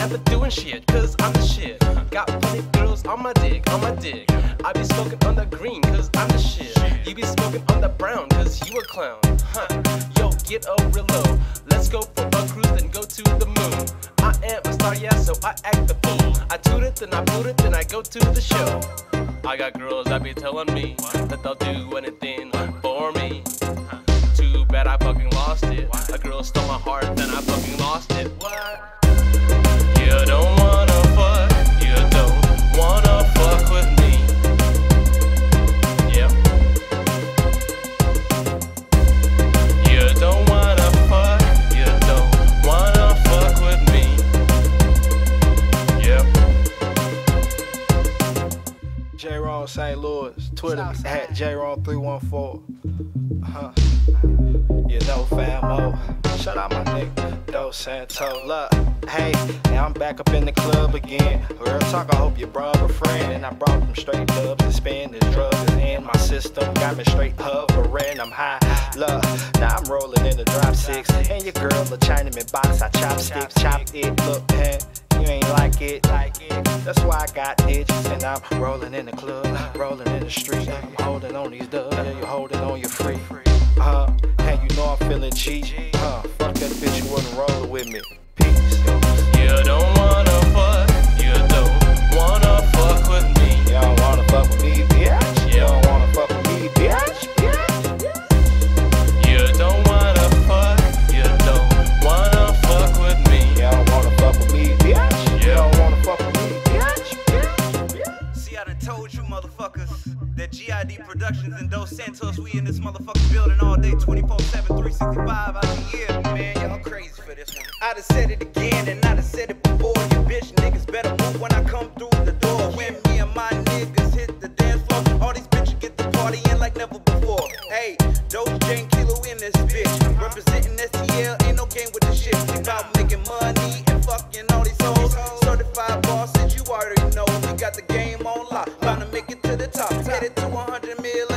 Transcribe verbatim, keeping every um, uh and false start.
never doing shit, cause I'm the shit. Got plenty girls on my dick, on my dick. I be smoking on the green, cause I'm the shit. You be smoking on the brown, cause you a clown. Huh, yo, get a real low. Let's go for a cruise, then go to the moon. I am a star, yeah, so I act the fool. I toot it, then I boot it, then I go to the show. I got girls that be telling me that they'll do anything for me. Too bad I fucking lost it. A girl stole my heart, then I fucking lost it. What? You don't wanna fuck, you don't wanna fuck with me. Yep. You don't wanna fuck, you don't wanna fuck with me. Yep. Jayrone, Saint Louis, Twitter at Jayrone three one four. Huh. You know, famo. Shout out my nigga, Dose Santos. Look, hey, now I'm back up in the club again. Real talk, I hope you brought a friend. And I brought them straight dubs and spin. This drug is in my system. Got me straight hovering, I'm high. Look, now I'm rolling in the drop six. And your girl, a Chinaman box, I chopsticks, chop it. Look, man, you ain't like it, like it. That's why I got digits. And I'm rolling in the club, rolling in the street. I'm holding on these dubs, yeah, you're holding on your free. Uh, and you know I'm feeling G. Uh, fuck that bitch, you wasn't rolling with me. Peace. You don't wanna fuck, you don't wanna fuck with me. You don't wanna fuck with me, bitch. You don't wanna fuck with me, bitch. You don't wanna fuck, you don't wanna fuck with me. You don't wanna fuck with me, bitch. You don't wanna fuck with me, bitch. See, I done told you motherfuckers that G I D Productions and Dose Santos, we in this motherfucking building all day, twenty-four seven, three sixty-five out the year. Man, y'all crazy for this one. I done said it again and I done said it before. You bitch niggas better move when I come through the door. When me and my niggas hit the dance floor, all these bitches get the party in like never before. Hey, Dose J Kilo in this bitch, representing S T L, ain't no game with the shit. We about making money and fucking all these hoes. Certified bosses, you already know. We got the game on lock, bound to make it to the top. Headed to one hundred mil.